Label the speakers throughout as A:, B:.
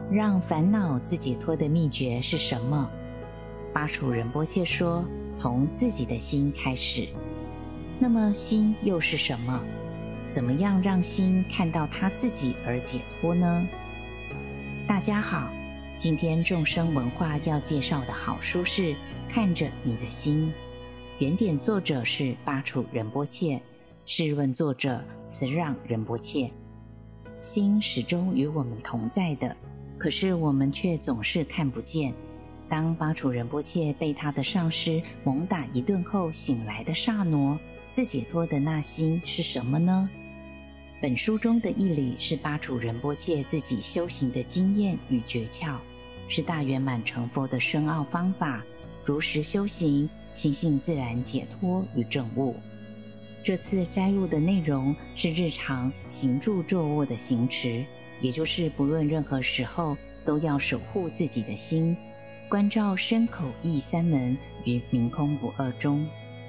A: 让烦恼自己脱的秘诀是什么？巴楚仁波切说，从自己的心开始。那么心又是什么？怎么样让心看到他自己而解脱呢？大家好，今天众生文化要介绍的好书是《看着你的心》，原点作者是巴楚仁波切，释论作者慈让仁波切。心始终与我们同在的，可是我们却总是看不见。当巴楚仁波切被他的上师猛打一顿后醒来的刹那，自解脱的那心是什么呢？本书中的义理是巴楚仁波切自己修行的经验与诀窍，是大圆满成佛的深奥方法，如实修行，心性自然解脱与证悟。这次摘录的内容是日常行住坐卧的行持，也就是不论任何时候都要守护自己的心，关照身口意三门于明空不二中。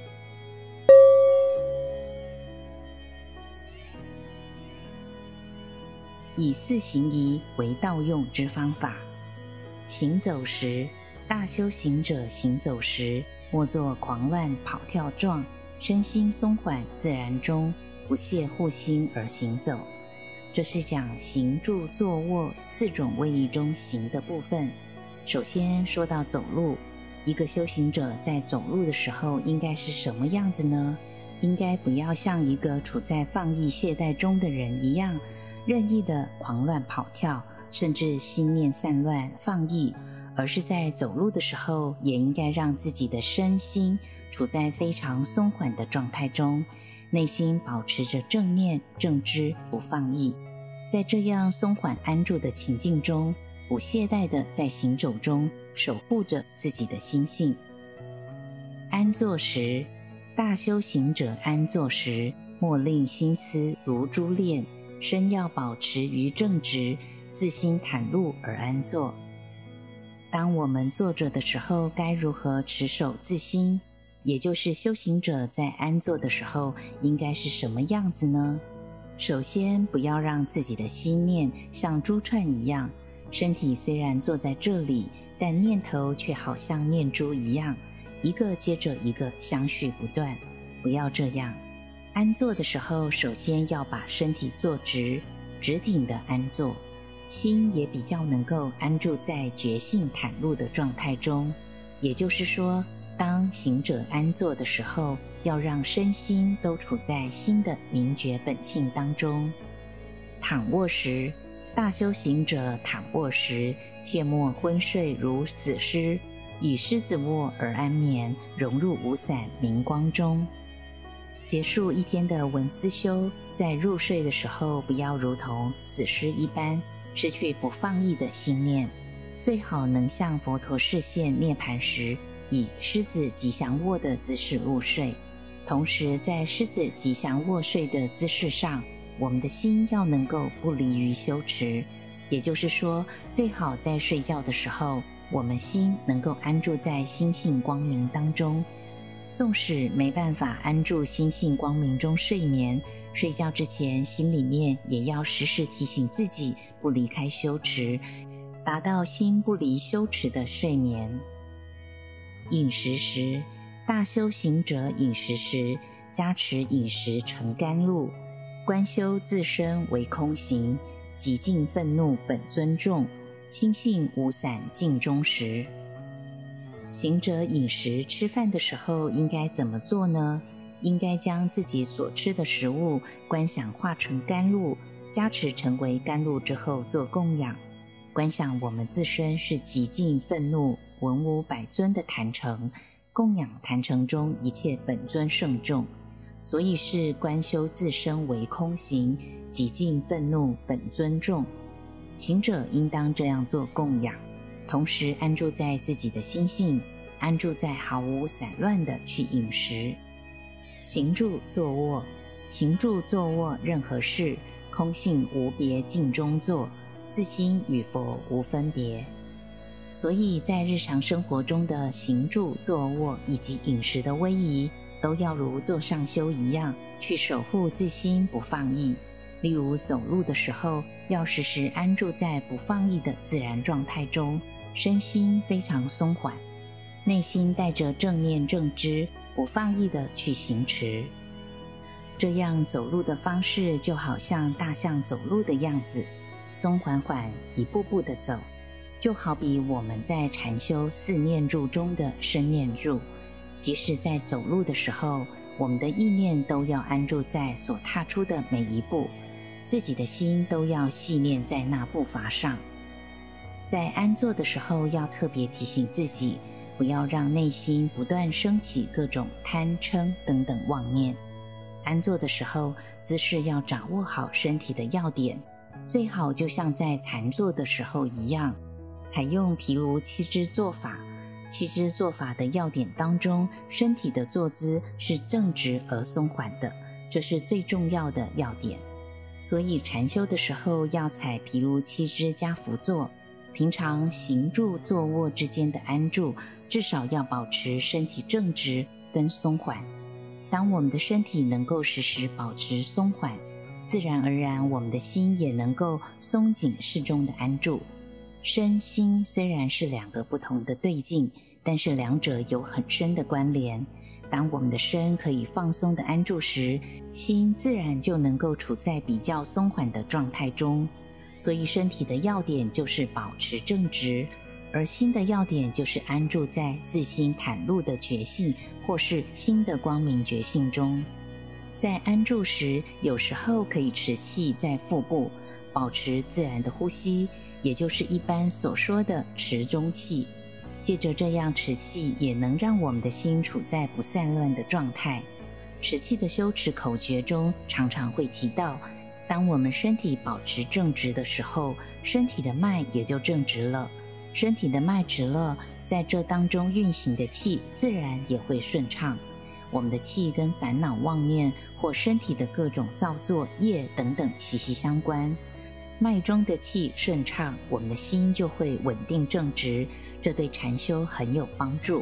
A: 以四行仪为道用之方法。行走时，大修行者行走时，莫作狂乱跑跳状，身心松缓自然中，不懈护心而行走。这是讲行住坐卧四种位移中行的部分。首先说到走路，一个修行者在走路的时候应该是什么样子呢？应该不要像一个处在放逸懈怠中的人一样，任意的狂乱跑跳，甚至心念散乱放逸，而是在走路的时候也应该让自己的身心处在非常松缓的状态中，内心保持着正念正知，不放逸。在这样松缓安住的情境中，不懈怠的在行走中守护着自己的心性。安坐时，大修行者安坐时，莫令心思如珠链，身要保持于正直，自心袒露而安坐。当我们坐着的时候，该如何持守自心？也就是修行者在安坐的时候应该是什么样子呢？首先，不要让自己的心念像珠串一样，身体虽然坐在这里，但念头却好像念珠一样，一个接着一个相续不断。不要这样。安坐的时候，首先要把身体坐直，直挺的安坐，心也比较能够安住在觉性袒露的状态中。也就是说，当行者安坐的时候，要让身心都处在心的明觉本性当中。躺卧时，大修行者躺卧时，切莫昏睡如死尸，以狮子卧而安眠，融入无散明光中。结束一天的文思修，在入睡的时候不要如同死尸一般，失去不放逸的心念，最好能像佛陀示现涅槃时，以狮子吉祥卧的姿势入睡。同时在狮子吉祥卧睡的姿势上，我们的心要能够不离于修持，也就是说，最好在睡觉的时候，我们心能够安住在心性光明当中。纵使没办法安住心性光明中睡眠，睡觉之前心里面也要时时提醒自己不离开修持，达到心不离修持的睡眠。饮食时，大修行者饮食时，加持饮食成甘露，观修自身为空行，极尽愤怒本尊重，心性无散尽中时。行者饮食吃饭的时候应该怎么做呢？应该将自己所吃的食物观想化成甘露，加持成为甘露之后做供养。观想我们自身是极尽愤怒文武百尊的坛城，供养坛城中一切本尊圣众，所以是观修自身为空行，极尽愤怒本尊众。行者应当这样做供养，同时安住在自己的心性，安住在毫无散乱的去饮食。行住坐卧，行住坐卧任何事，空性无别静中坐，自心与佛无分别。所以在日常生活中的行住坐卧以及饮食的威仪，都要如座上修一样，去守护自心不放逸。 例如走路的时候，要时时安住在不放逸的自然状态中，身心非常松缓，内心带着正念正知，不放逸地去行持。这样走路的方式就好像大象走路的样子，松缓缓一步步地走，就好比我们在禅修四念住中的身念住，即使在走路的时候，我们的意念都要安住在所踏出的每一步，自己的心都要系念在那步伐上。在安坐的时候，要特别提醒自己，不要让内心不断升起各种贪嗔等等妄念。安坐的时候，姿势要掌握好身体的要点，最好就像在禅坐的时候一样，采用毗卢七支坐法。七支坐法的要点当中，身体的坐姿是正直而松缓的，这是最重要的要点。所以禅修的时候要采毗卢七支加趺坐，平常行住坐卧之间的安住，至少要保持身体正直跟松缓。当我们的身体能够时时保持松缓，自然而然我们的心也能够松紧适中的安住。身心虽然是两个不同的对境，但是两者有很深的关联。当我们的身可以放松的安住时，心自然就能够处在比较松缓的状态中。所以身体的要点就是保持正直，而心的要点就是安住在自心袒露的觉性，或是心的光明觉性中。在安住时，有时候可以持气在腹部，保持自然的呼吸，也就是一般所说的持中气。借着这样持气，也能让我们的心处在不散乱的状态。持气的修持口诀中常常会提到，当我们身体保持正直的时候，身体的脉也就正直了。身体的脉直了，在这当中运行的气自然也会顺畅。我们的气跟烦恼妄念或身体的各种造作业等等息息相关。脉中的气顺畅，我们的心就会稳定正直，这对禅修很有帮助。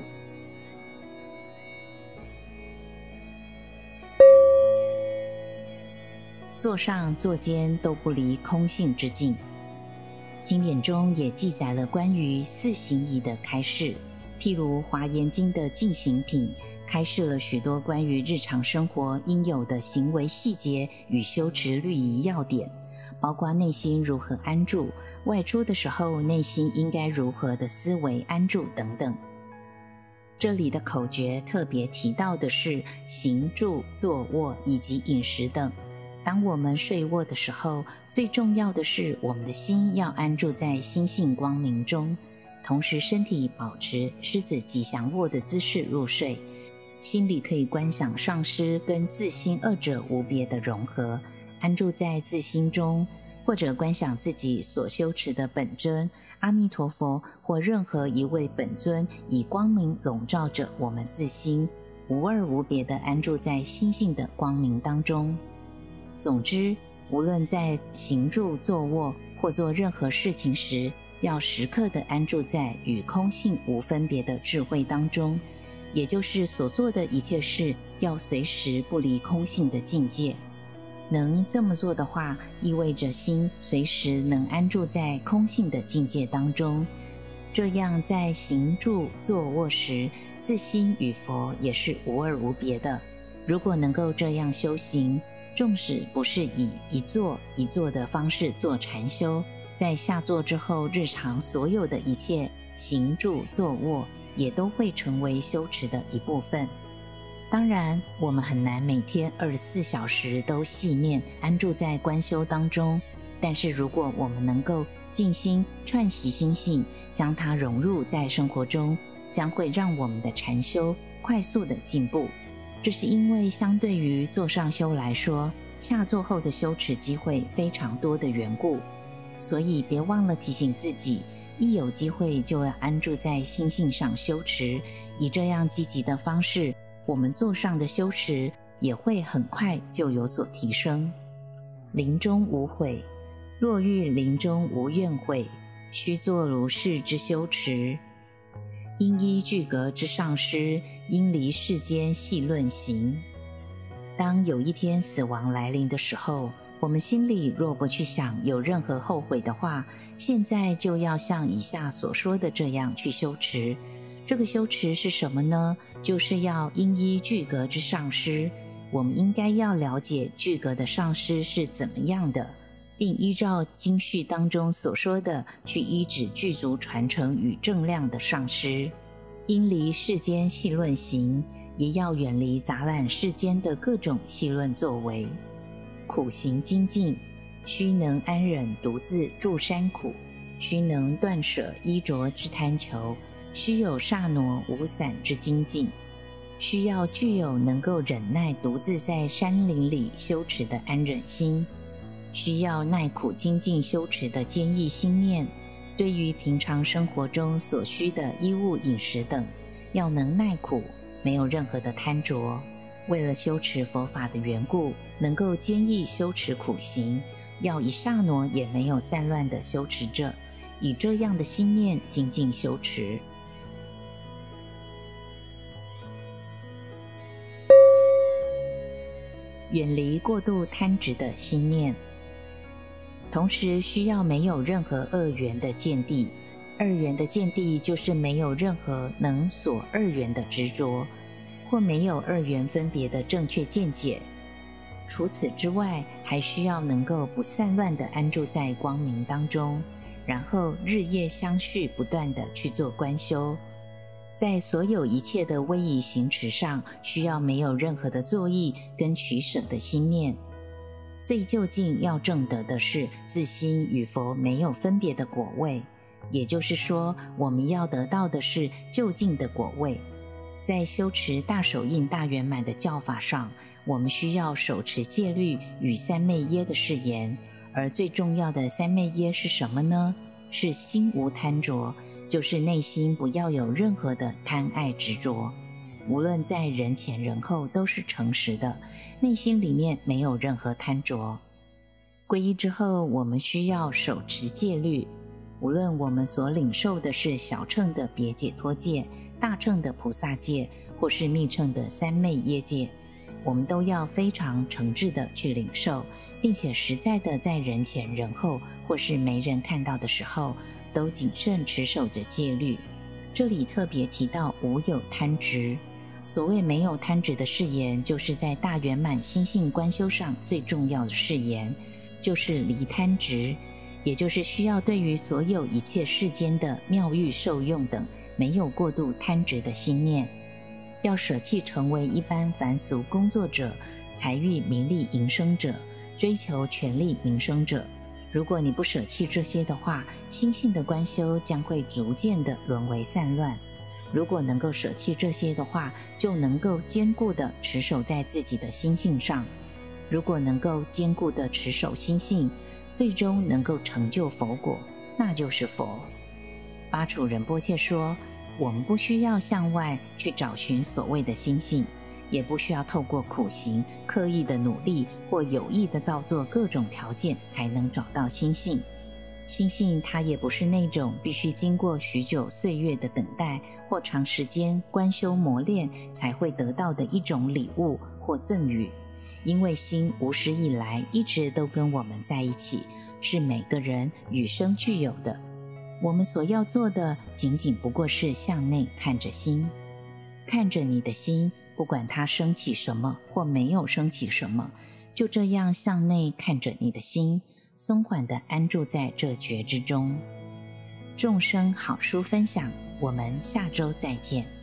A: 坐上坐间都不离空性之境。经典中也记载了关于四行仪的开示，譬如《华严经》的进行品开示了许多关于日常生活应有的行为细节与修持律仪要点，包括内心如何安住，外出的时候内心应该如何的思维安住等等。这里的口诀特别提到的是行住坐卧以及饮食等。当我们睡卧的时候，最重要的是我们的心要安住在心性光明中，同时身体保持狮子吉祥卧的姿势入睡，心里可以观想上师跟自心二者无别的融合，安住在自心中，或者观想自己所修持的本尊阿弥陀佛或任何一位本尊以光明笼罩着我们自心，无二无别地安住在心性的光明当中。总之，无论在行住坐卧或做任何事情时，要时刻地安住在与空性无分别的智慧当中，也就是所做的一切事要随时不离空性的境界。能这么做的话，意味着心随时能安住在空性的境界当中，这样在行住坐卧时，自心与佛也是无二无别的。如果能够这样修行，纵使不是以一坐一坐的方式做禅修，在下坐之后，日常所有的一切行住坐卧也都会成为修持的一部分。当然，我们很难每天24小时都系念安住在观修当中，但是如果我们能够静心串习心性，将它融入在生活中，将会让我们的禅修快速的进步。这是因为相对于坐上修来说，下坐后的修持机会非常多的缘故，所以别忘了提醒自己，一有机会就要安住在心性上修持，以这样积极的方式，我们坐上的修持也会很快就有所提升。临终无悔，若欲临终无怨悔，须作如是之修持。因依具格之上师，因离世间细论行。当有一天死亡来临的时候， 我们心里若不去想有任何后悔的话，现在就要像以下所说的这样去修持。这个修持是什么呢？就是要因依具格之上师。我们应该要了解具格的上师是怎么样的，并依照经序当中所说的去依止具足传承与正量的上师。应离世间戏论行，也要远离杂染世间的各种戏论作为。苦行精进，须能安忍独自住山苦，须能断舍衣着之贪求，须有刹那无散之精进，需要具有能够忍耐独自在山林里修持的安忍心，需要耐苦精进修持的坚毅心念。对于平常生活中所需的衣物饮食等，要能耐苦，没有任何的贪着。为了修持佛法的缘故，能够坚毅修持苦行，要一刹那也没有散乱的修持着，以这样的心念精进修持。远离过度贪执的心念，同时需要没有任何二元的见地。二元的见地就是没有任何能所二元的执着，或没有二元分别的正确见解。除此之外，还需要能够不散乱地安住在光明当中，然后日夜相续不断地去做观修。在所有一切的威仪行持上，需要没有任何的作意跟取舍的心念。最究竟要证得的是自心与佛没有分别的果位，也就是说，我们要得到的是究竟的果位。在修持大手印大圆满的教法上，我们需要手持戒律与三昧耶的誓言，而最重要的三昧耶是什么呢？是心无贪着，就是内心不要有任何的贪爱执着，无论在人前人后都是诚实的，内心里面没有任何贪着。皈依之后，我们需要手持戒律，无论我们所领受的是小乘的别解脱戒、大乘的菩萨戒，或是密乘的三昧耶戒，我们都要非常诚挚的去领受，并且实在的在人前人后或是没人看到的时候，都谨慎持守着戒律。这里特别提到无有贪执。所谓没有贪执的誓言，就是在大圆满心性观修上最重要的誓言，就是离贪执，也就是需要对于所有一切世间的妙欲受用等没有过度贪执的心念，要舍弃成为一般凡俗工作者、财欲名利营生者、追求权力名声者。如果你不舍弃这些的话，心性的观修将会逐渐的沦为散乱。如果能够舍弃这些的话，就能够坚固的持守在自己的心性上。如果能够坚固的持守心性，最终能够成就佛果，那就是佛。巴楚仁波切说，我们不需要向外去找寻所谓的心性，也不需要透过苦行、刻意的努力或有意的造作各种条件才能找到心性。心性它也不是那种必须经过许久岁月的等待或长时间观修磨练才会得到的一种礼物或赠予，因为心无始以来一直都跟我们在一起，是每个人与生俱有的。我们所要做的仅仅不过是向内看着心，看着你的心，不管它升起什么或没有升起什么，就这样向内看着你的心，松缓地安住在这觉之中。众生好书分享，我们下周再见。